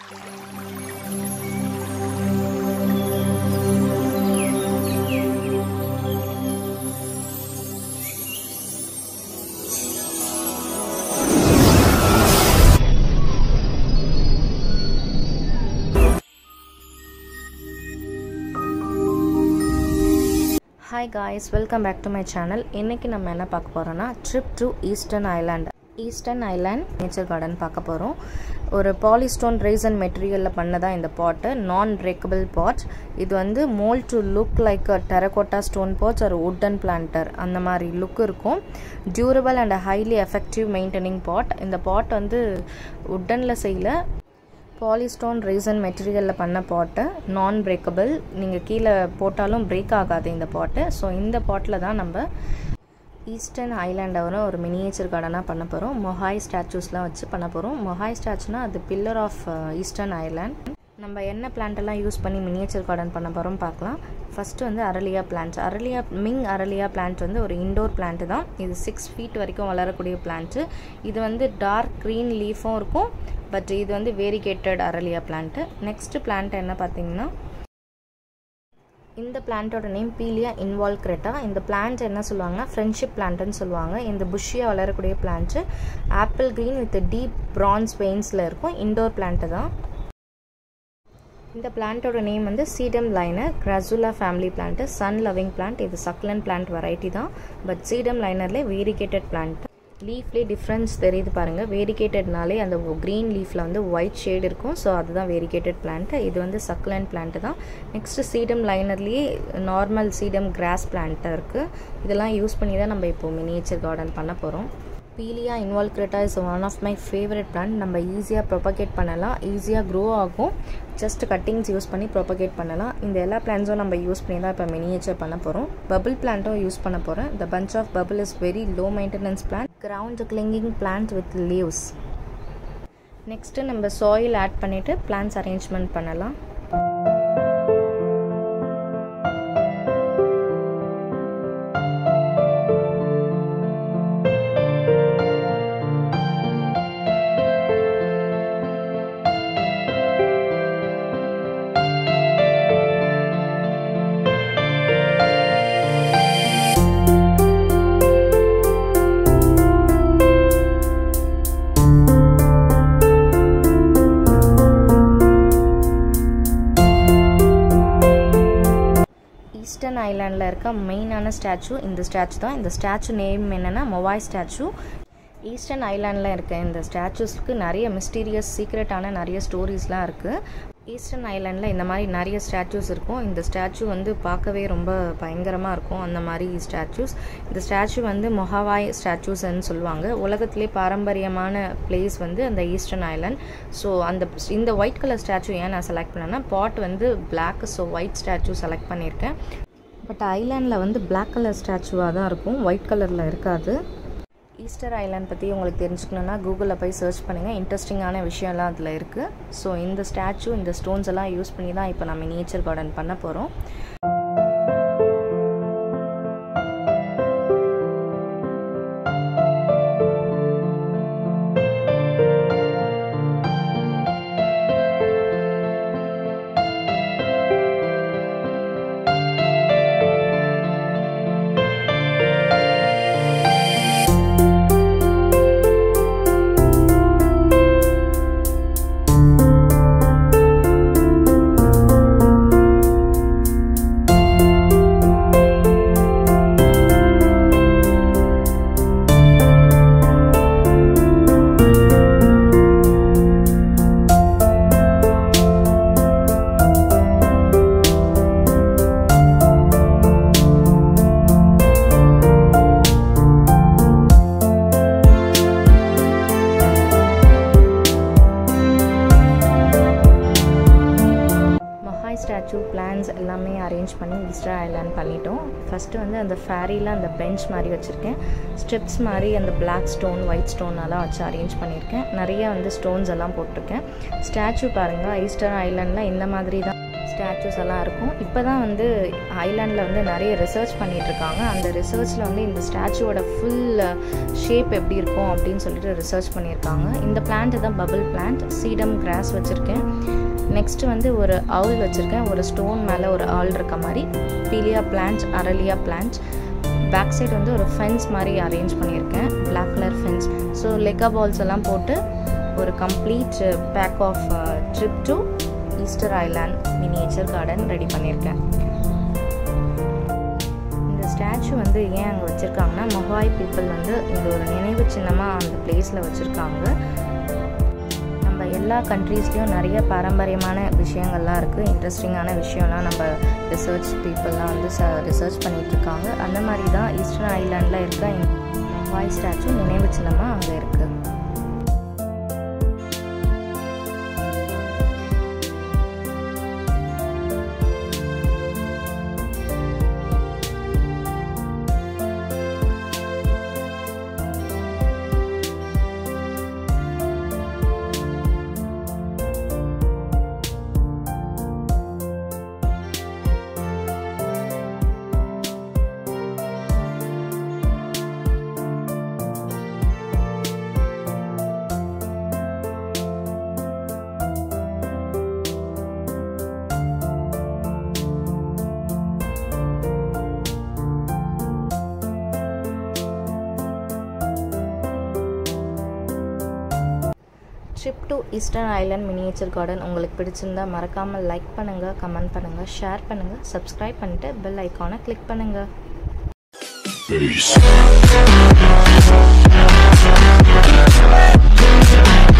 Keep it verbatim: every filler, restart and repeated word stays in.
Hi guys, welcome back to my channel. இன்னைக்கு நம்ம என்ன பார்க்க போறோம்னா trip to Eastern Island. Eastern Island Nature Garden பார்க்க போறோம். ஒரு polystone resin material ல பண்ணதா இந்த pot, non breakable pot. இது வந்து mold to look like a terracotta stone pot or wooden planter அந்த மாதிரி look இருக்கும். Durable and highly effective maintaining pot. இந்த pot வந்து wooden ல செய்யல, polystone resin material ல பண்ண pot, non breakable. நீங்க கீழ போட்டாலும் பிரேக் ஆகாது இந்த pot. சோ இந்த potல தான் நம்ம ஈஸ்டர்ன் ஐலாண்டவர ஒரு மினியேச்சர் கார்டனா பண்ண போறோம். மொஹாய் ஸ்டாச்சூஸ்லாம் வச்சு பண்ண போறோம். மொஹாய் ஸ்டாச்சுனா அது பில்லர் ஆஃப் ஈஸ்டர்ன் ஐலாண்ட். நம்ம என்ன பிளான்ட் எல்லாம் யூஸ் பண்ணி மினியேச்சர் கார்டன் பண்ண போறோம் பார்க்கலாம். ஃபர்ஸ்ட் வந்து aralia plant. Aralia ming aralia plant வந்து ஒரு இன்டோர் பிளான்ட் தான். இது சிக்ஸ் ஃபீட் வரைக்கும் வளரக்கூடிய பிளான்ட். இது வந்து டார்க் கிரீன் லீஃபும் இருக்கும். பட் இது வந்து variegated aralia plant. Next plant என்ன பார்த்தீங்கன்னா இந்த பிளான்ட்டோட நேம் பீலியா இன்வால்க்ரெட்டா. இந்த பிளான்ட் என்ன சொல்லுவாங்கன்னா ஃப்ரெண்ட்ஷிப் பிளான்ட்னு சொல்லுவாங்க. இந்த புஷ்ஷியாக வளரக்கூடிய plant apple green with deep bronze வெயின்ஸில் இருக்கும். இன்டோர் பிளான்ட் தான். இந்த பிளான்ட்டோட நேம் வந்து sedum liner, crassula family plant, sun loving plant. இது சக்லன் பிளான்ட் வெரைட்டி தான். பட் சீடம் லைனர்லேயே வேரிகேட்டட் பிளான்ட். லீஃப்லேயே டிஃப்ரென்ஸ் தெரியுது பாருங்கள். வேரிகேட்டட்னாலே அந்த க்ரீன் லீஃபில் வந்து ஒயிட் ஷேட் இருக்கும். ஸோ அதுதான் வேரிகேட்டட் பிளான்ட். இது வந்து சக்லன் பிளான்ட் தான். நெக்ஸ்ட்டு சீடம் லைனர்லேயே நார்மல் சீடம் கிராஸ் பிளான்ட்டாக இருக்குது. இதெல்லாம் யூஸ் பண்ணி தான் நம்ம இப்போது மினியேச்சர் கார்டன் பண்ண போகிறோம். Pilea involucrata is one of my favourite plant. நம்ம ஈஸியாக ப்ரொபகேட் பண்ணலாம், ஈஸியாக க்ரோ ஆகும். ஜஸ்ட் கட்டிங்ஸ் யூஸ் பண்ணி ப்ரொபகேட் பண்ணலாம். இந்த எல்லா பிளான்ட்ஸும் நம்ம யூஸ் பண்ணி தான் இப்போ மினியேச்சர் பண்ண போகிறோம். பபிள் பிளான்ட்டும் யூஸ் பண்ண போகிறேன். The bunch of bubble is very low maintenance plant, ground clinging plant with leaves. Next நம்ம சாயில் ஆட் பண்ணிவிட்டு பிளான்ட்ஸ் அரேஞ்ச்மெண்ட் பண்ணலாம். ஈஸ்டர்ன் ஐலாண்டில் இருக்க மெயினான ஸ்டாச்சு இந்த ஸ்டாச்சு தான். இந்த ஸ்டாச்சு நேம் என்னென்னா மொவாய் ஸ்டாச்சு. ஈஸ்டர்ன் ஐலாண்டில் இருக்க இந்த ஸ்டாச்சுஸ்க்கு நிறைய மிஸ்டீரியஸ் சீக்ரெட்டான நிறைய ஸ்டோரிஸ்லாம் இருக்குது. ஈஸ்டர்ன் ஐலாண்டில் இந்த மாதிரி நிறைய ஸ்டாச்சூஸ் இருக்கும். இந்த ஸ்டாச்சு வந்து பார்க்கவே ரொம்ப பயங்கரமாக இருக்கும். அந்த மாதிரி ஸ்டாச்சூஸ். இந்த ஸ்டாச்சு வந்து மொஹாவாய் ஸ்டாச்சூஸ்ன்னு சொல்லுவாங்க. உலகத்திலே பாரம்பரியமான பிளேஸ் வந்து அந்த ஈஸ்டர்ன் ஐலாண்ட். ஸோ அந்த இந்த ஒயிட் கலர் ஸ்டாச்சு ஏன் நான் செலக்ட் பண்ணேன்னா பாட் வந்து black, so white statue select பண்ணியிருக்கேன். பட் ஐலாண்டில் வந்து பிளாக் கலர் ஸ்டாச்சுவாக தான் இருக்கும், ஒயிட் கலரில் இருக்காது. ஈஸ்டர் ஐலாண்ட் பற்றி உங்களுக்கு தெரிஞ்சுக்கணுன்னா கூகுளில் போய் சர்ச் பண்ணுங்கள். இன்ட்ரெஸ்டிங்கான விஷயம்லாம் அதில் இருக்குது. ஸோ இந்த ஸ்டாச்சு இந்த ஸ்டோன்ஸ் எல்லாம் யூஸ் பண்ணி தான் இப்போ நம்ம மினியேச்சர் கார்டன் பண்ண போகிறோம். ஸ்டாச்சு பிளான்ஸ் எல்லாமே அரேஞ்ச் பண்ணி ஈஸ்டர் ஐலாண்ட் பண்ணிட்டோம். ஃபஸ்ட்டு வந்து அந்த ஃபேரியில் அந்த பெஞ்ச் மாதிரி வச்சுருக்கேன். ஸ்டெப்ஸ் மாதிரி அந்த பிளாக் ஸ்டோன் ஒயிட் ஸ்டோன் எல்லாம் வச்சு அரேஞ்ச் பண்ணியிருக்கேன். நிறைய வந்து ஸ்டோன்ஸ் எல்லாம் போட்டிருக்கேன். ஸ்டாச்சு பாருங்கள், ஈஸ்டர் ஐலாண்டில் இந்த மாதிரி தான் ஸ்டாச்சூஸ் எல்லாம் இருக்கும். இப்போ தான் வந்து ஐலாண்டில் வந்து நிறைய ரிசர்ச் பண்ணிகிட்ருக்காங்க. அந்த ரிசர்ச்சில் வந்து இந்த ஸ்டாச்சுவோட ஃபுல் ஷேப் எப்படி இருக்கும் அப்படின்னு சொல்லிட்டு ரிசர்ச் பண்ணியிருக்காங்க. இந்த பிளான்ட் தான் பபிள் பிளான்ட். சீடம் கிராஸ் வச்சுருக்கேன். நெக்ஸ்ட்டு வந்து ஒரு அவுல் வச்சுருக்கேன். ஒரு ஸ்டோன் மேலே ஒரு ஆல் இருக்க மாதிரி. Pilea plant, aralia plant. Back side வந்து ஒரு ஃபென்ஸ் மாதிரி அரேஞ்ச் பண்ணியிருக்கேன், black colour fence. So lecca balls எல்லாம் போட்டு ஒரு complete pack of trip to Easter Island miniature garden ready பண்ணியிருக்கேன். இந்த ஸ்டாச்சு வந்து ஏன் அங்கே வச்சுருக்காங்கன்னா, மொஹாய் பீப்புள் வந்து இந்த ஒரு நினைவு சின்னமாக அந்த பிளேஸில் வச்சுருக்காங்க. நம்ம எல்லா கண்ட்ரீஸ்லேயும் நிறைய பாரம்பரியமான விஷயங்கள்லாம் இருக்குது. இன்ட்ரெஸ்டிங்கான விஷயம்லாம் நம்ம ரிசர்ச் பீப்புளெலாம் வந்து ச ரிசர்ச் பண்ணிகிட்ருக்காங்க. அந்த மாதிரி தான் ஈஸ்டர்ன் ஐலாண்டில் இருக்க இந்த மொஹாய் ஸ்டாச்சு நினைவு சின்னமாக அங்கே இருக்குது. Trip to Eastern Island miniature garden உங்களுக்கு பிடிச்சிருந்தா மறக்காமல் லைக் பண்ணுங்கள், கமெண்ட் பண்ணுங்கள், ஷேர் பண்ணுங்கள், சப்ஸ்கிரைப் பண்ணிட்டு பெல் ஐக்கானை கிளிக் பண்ணுங்கள்.